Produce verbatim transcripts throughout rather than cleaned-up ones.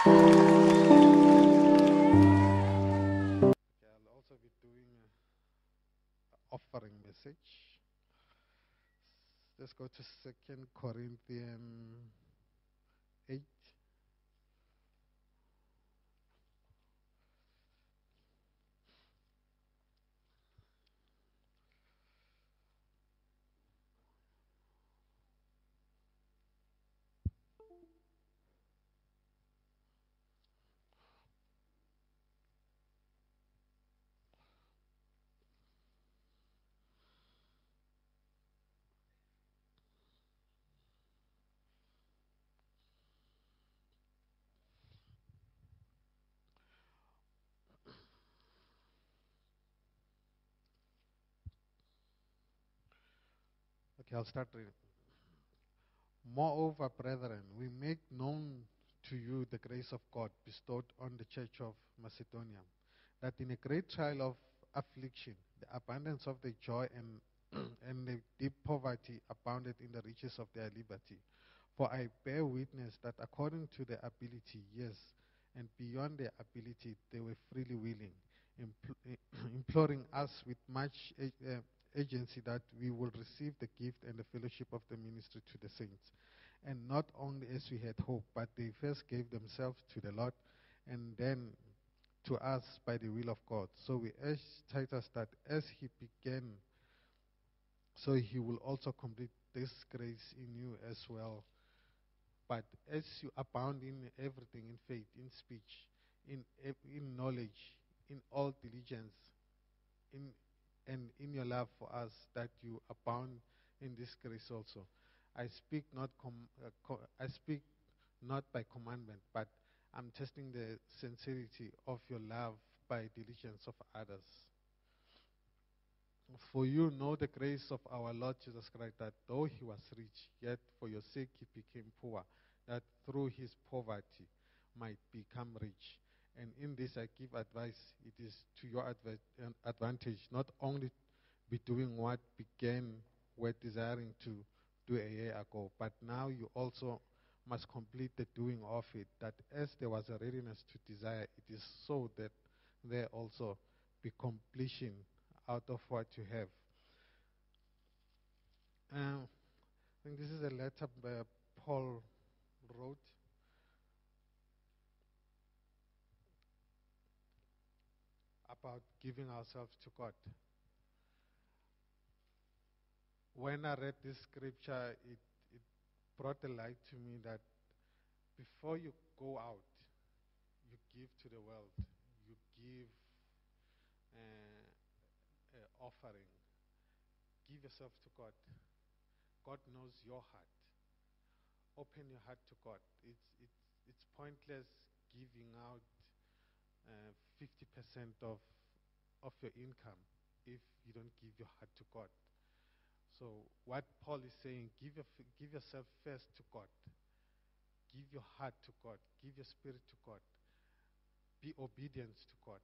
Okay, I'll also be doing an offering message. Let's go to Second Corinthians eight. Okay, I'll start reading. Moreover, brethren, we make known to you the grace of God bestowed on the church of Macedonia, that in a great trial of affliction, the abundance of the joy and, and the deep poverty abounded in the riches of their liberty. For I bear witness that according to their ability, yes, and beyond their ability, they were freely willing, impl- imploring us with much uh, agency that we will receive the gift and the fellowship of the ministry to the saints. And not only as we had hoped, but they first gave themselves to the Lord and then to us by the will of God. So we urge Titus that as he began, so he will also complete this grace in you as well. But as you abound in everything, in faith, in speech, in, in knowledge, in all diligence, in and in your love for us, that you abound in this grace also. I speak not com- uh, co- I speak not by commandment, but I'm testing the sincerity of your love by diligence of others. For you know the grace of our Lord Jesus Christ, that though he was rich, yet for your sake he became poor, that through his poverty might become rich. And in this I give advice. It is to your adva- an advantage, not only be doing what began with desiring to do a year ago, but now you also must complete the doing of it, that as there was a readiness to desire, it is so that there also be completion out of what you have. Um, I think this is a letter by Paul wrote about giving ourselves to God. When I read this scripture, it, it brought a light to me that before you go out, you give to the world, you give uh, uh, offering, give yourself to God. God knows your heart. Open your heart to God. It's it's it's pointless giving out uh, fifty percent of of your income if you don't give your heart to God. So what Paul is saying, give your, give yourself first to God. Give your heart to God. Give your spirit to God. Be obedient to God.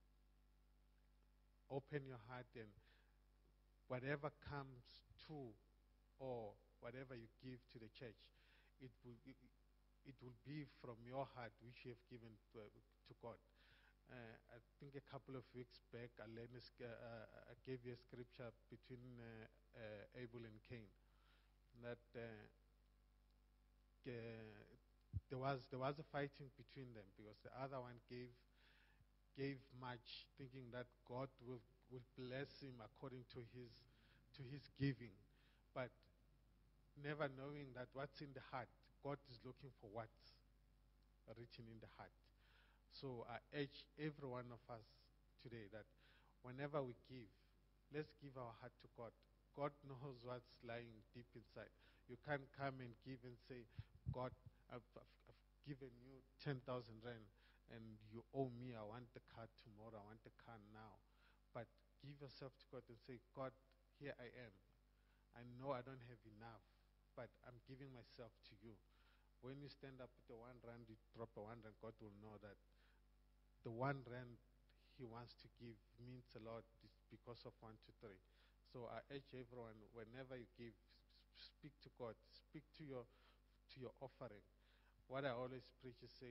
Open your heart, and whatever comes to, or whatever you give to the church, it will it, it will be from your heart which you have given to, uh, to God. Uh, I think a couple of weeks back, I, learned a sc- uh, uh, I gave you a scripture between uh, uh, Abel and Cain. That uh, uh, there was there was a fighting between them because the other one gave gave much, thinking that God will will bless him according to his to his giving, but never knowing that what's in the heart, God is looking for what's written in the heart. So I urge every one of us today that whenever we give, let's give our heart to God. God knows what's lying deep inside. You can't come and give and say, God, I've, I've, I've given you ten thousand rand and you owe me, I want the car tomorrow, I want the car now. But give yourself to God and say, God, here I am. I know I don't have enough, but I'm giving myself to you. When you stand up with the one rand, you drop a one rand, God will know that the one rand he wants to give means a lot because of one, two, three. So I urge everyone, whenever you give, speak to God, speak to your to your offering. What I always preach is say,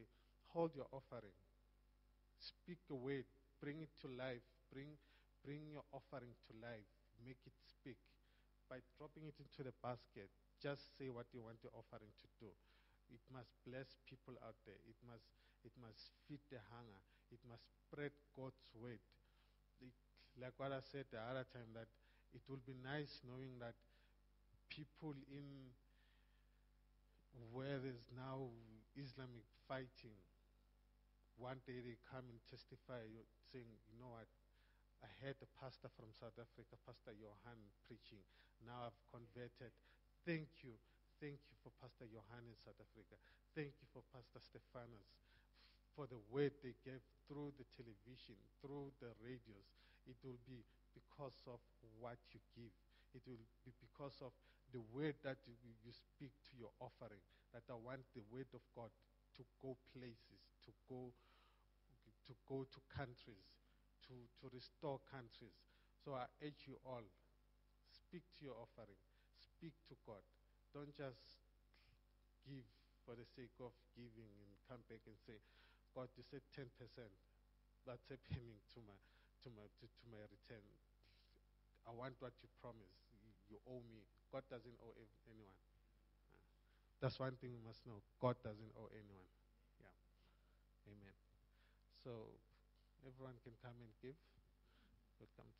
Hold your offering. Speak a word. Bring it to life. Bring, bring your offering to life. Make it speak. By dropping it into the basket, just say what you want your offering to do. It must bless people out there. It must, it must feed the hunger. It must spread God's word. It, like what I said the other time, that it will be nice knowing that people in where there's now Islamic fighting, one day they come and testify saying, you know what, I heard a pastor from South Africa, Pastor Johan, preaching. Now I've converted. Thank you. Thank you for Pastor Johan in South Africa. Thank you for Pastor Stephanus for the word they gave through the television, through the radios. It will be because of what you give. It will be because of the word that you, you speak to your offering, that I want the word of God to go places, to go to go to countries, to, to restore countries. So I urge you all, speak to your offering, speak to God. Don't just give for the sake of giving and come back and say, God, you said ten percent. That's a payment to my, to my, to, to my return. I want what you promised. You, you owe me. God doesn't owe anyone. Uh, That's one thing we must know. God doesn't owe anyone. Yeah. Amen. So everyone can come and give. Welcome.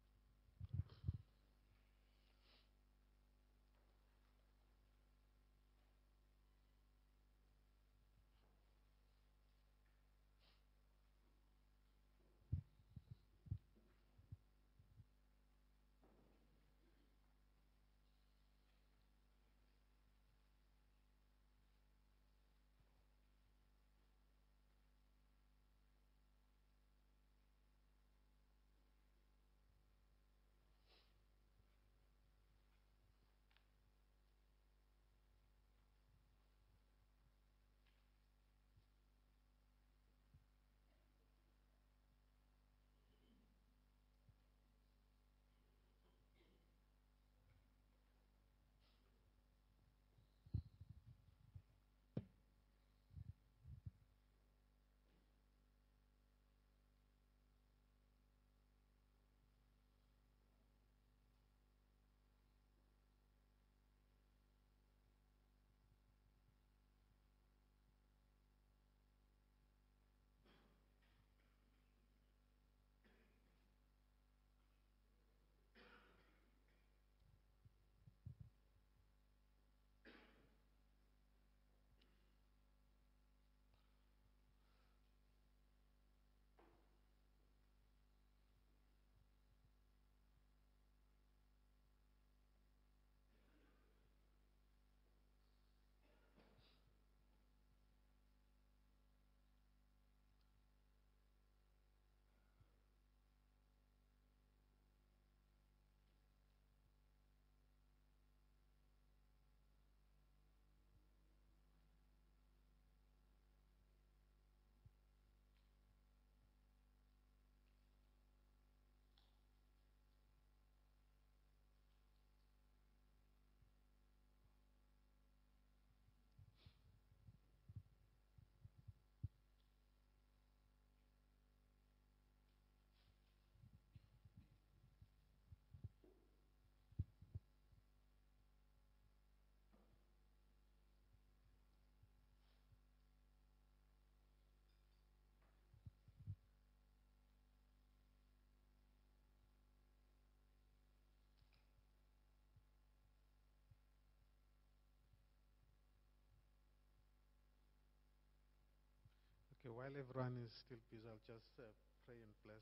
Okay, while everyone is still busy, I'll just uh, pray and bless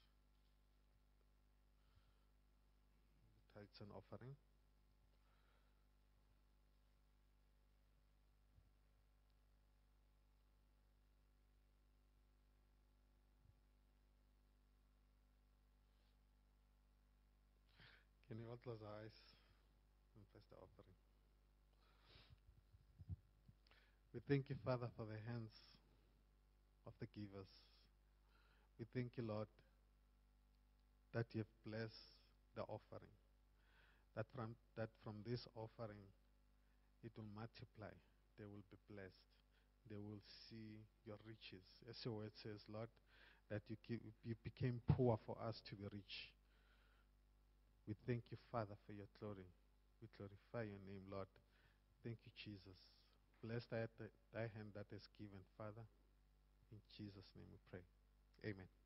tithes and offering. Can you all close our eyes and bless the offering? We thank you, Father, for the hands of the givers. We thank you, Lord, that you have blessed the offering. That from, that from this offering, it will multiply. They will be blessed. they will see your riches. As your word says, Lord, that you, keep, you became poor for us to be rich. We thank you, Father, for your glory. We glorify your name, Lord. Thank you, Jesus. Bless thy, thy hand that is given, Father. In Jesus' name we pray. Amen.